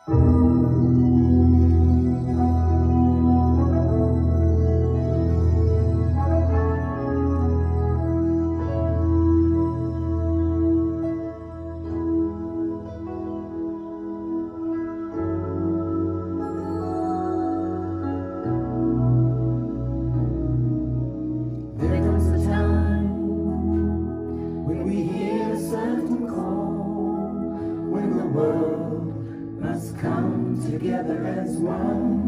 There comes a time when we hear a certain call, when the world must come together as one.